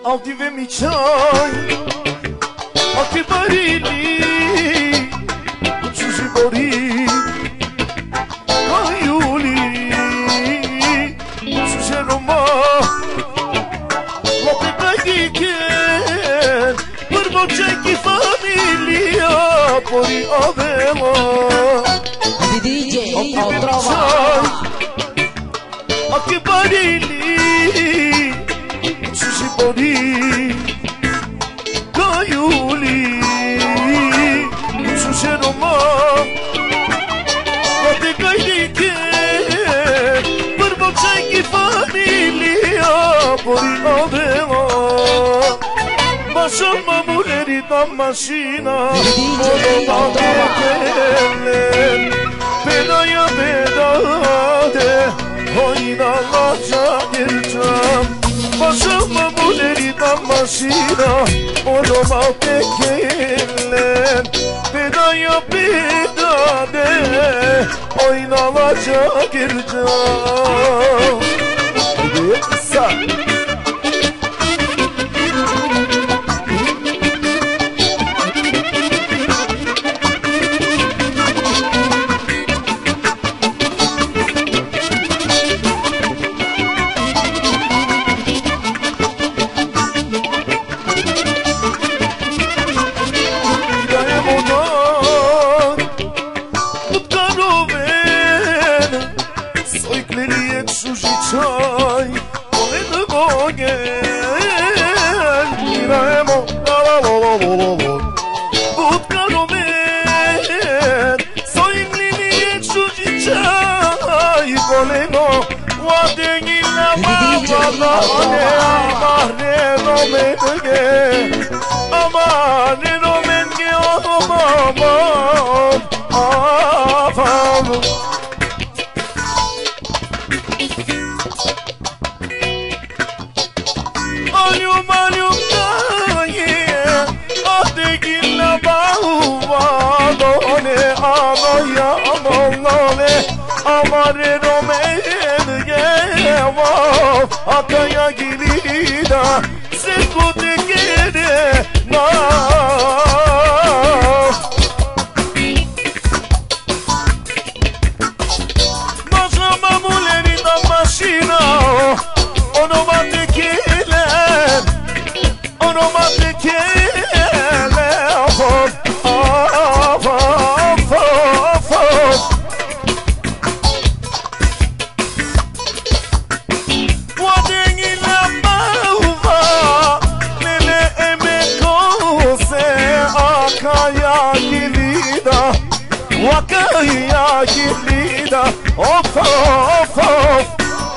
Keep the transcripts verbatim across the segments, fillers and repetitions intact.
Altive mi çay Aki barili Sushi bori Kayuli Sushi roma Lope kagiken Prvo čeki familija Pori avela D J Otrova Aki barili Sushi bori Kayuli Sushi roma Lope kagiken Prvo čeki familija Pori avela Başım mamuleri tam maşina Monoba bekelen Bedaya bedade Oynalaca gireceğim Başım mamuleri tam maşina Monoba bekelen Bedaya bedade Oynalaca gireceğim Hadi kısa Amare romen gevo Akaya gilida Sekute gere na Nosa mamuleri da maşina Ono mate kele Ono mate kele Afon Afon Afon Wakaya gilida Of of of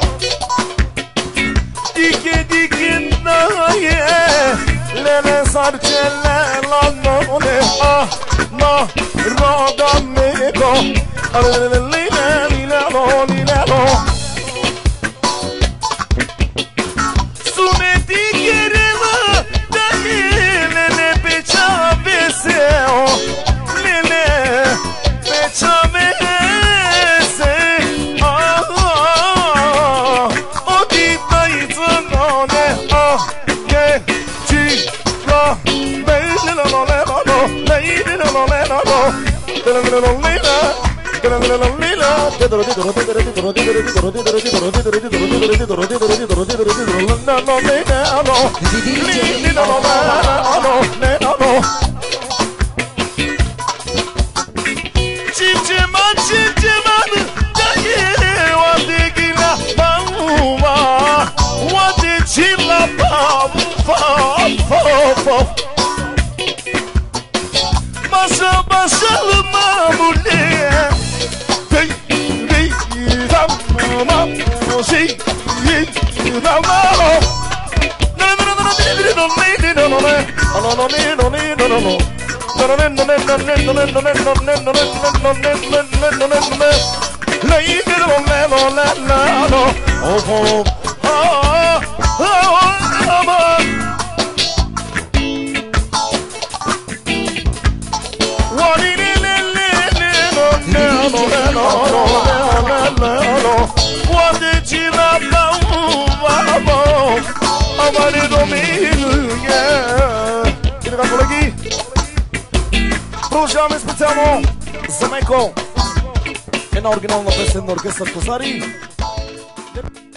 Dike dike naye Lele sarçele lanone Ah na radam mego Lile lile lo lile lo Suneti gerela Dani lele pecha veseo Lele Çamese ah ah o ditayızın ne ah ge ci ra beyli la la la la leyli la la la la la la la la Çiçeman çiçeman dayı Vade gila bamba Vade çila bamba Başa başalı mamule Dey dey tamam Şey tamam No no no no no no no no no no no What did you love? Amare domingo Продължаваме специално за Меко. Една оригинална песен на оркестър Косари.